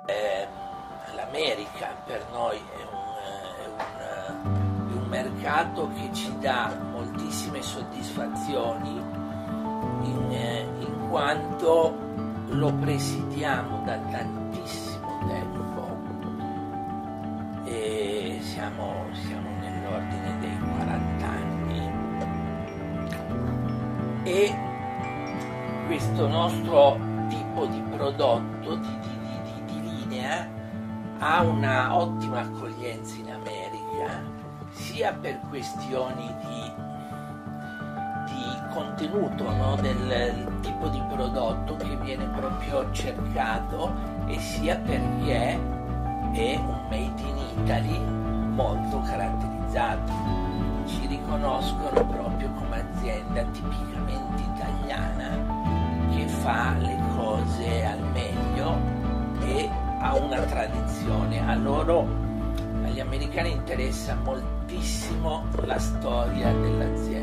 l'America per noi è un mercato che ci dà moltissime soddisfazioni in quanto lo presidiamo da tantissimo tempo e siamo nell'ordine dei 40 anni e questo nostro tipo di prodotto di linea ha una ottima accoglienza in America, sia per questioni di contenuto, no? Del tipo di prodotto che viene proprio cercato, e sia perché è un made in Italy molto caratterizzato. Ci riconoscono proprio come azienda tipicamente italiana che fa le cose al meglio e ha una tradizione. Agli americani interessa moltissimo la storia dell'azienda